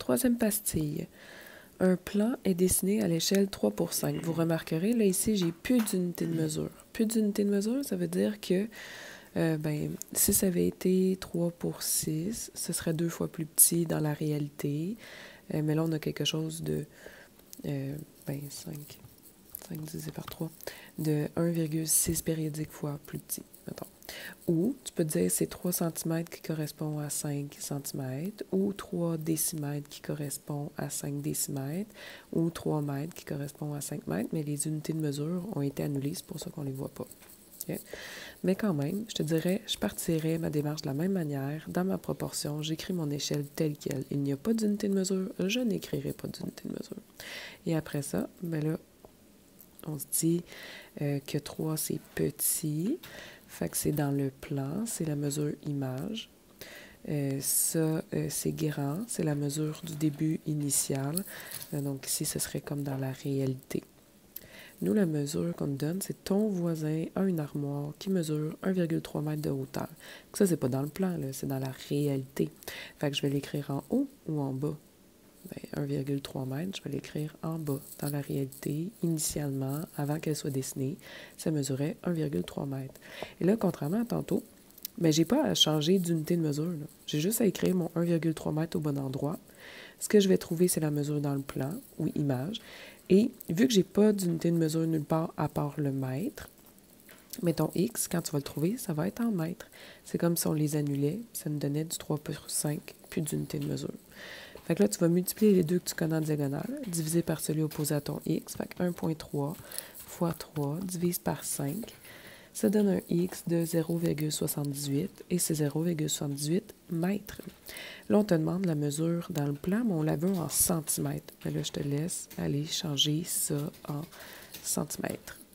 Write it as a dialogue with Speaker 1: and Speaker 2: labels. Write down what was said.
Speaker 1: troisième pastille. Un plan est dessiné à l'échelle 3 pour 5. Vous remarquerez, là, ici, j'ai plus d'unité de mesure. Plus d'unité de mesure, ça veut dire que si ça avait été 3 pour 6, ce serait 2 fois plus petit dans la réalité. Mais là, on a quelque chose de 5 divisé par 3, de 1,6 périodiques fois plus petit, mettons. Ou, tu peux dire c'est 3 cm qui correspond à 5 cm, ou 3 décimètres qui correspond à 5 décimètres, ou 3 mètres qui correspond à 5 mètres, mais les unités de mesure ont été annulées, c'est pour ça qu'on ne les voit pas. Okay? Mais quand même, je te dirais, je partirais ma démarche de la même manière, dans ma proportion, j'écris mon échelle telle quelle. Il n'y a pas d'unité de mesure, je n'écrirai pas d'unité de mesure. Et après ça, ben là, on se dit que 3, c'est petit. Fait que c'est dans le plan, c'est la mesure image. Ça, c'est grand, c'est la mesure du début initial. Donc ici, ce serait comme dans la réalité. Nous, la mesure qu'on nous donne, c'est ton voisin a une armoire qui mesure 1,3 m de hauteur. Ça, c'est pas dans le plan, là, c'est dans la réalité. Fait que je vais l'écrire en haut ou en bas. 1,3 m, je vais l'écrire en bas. Dans la réalité, initialement, avant qu'elle soit dessinée, ça mesurait 1,3 m. Et là, contrairement à tantôt, je n'ai pas à changer d'unité de mesure. J'ai juste à écrire mon 1,3 m au bon endroit. Ce que je vais trouver, c'est la mesure dans le plan ou image. Et vu que je n'ai pas d'unité de mesure nulle part à part le mètre, mais ton X, quand tu vas le trouver, ça va être en mètres. C'est comme si on les annulait, ça nous donnait du 3 pour 5, plus d'unité de mesure. Fait que là, tu vas multiplier les deux que tu connais en diagonale, divisé par celui opposé à ton X. Fait que 1,3 fois 3 divise par 5. Ça donne un X de 0,78 et c'est 0,78 mètres. Là, on te demande la mesure dans le plan, mais on la veut en centimètres. Mais là, je te laisse aller changer ça en centimètres.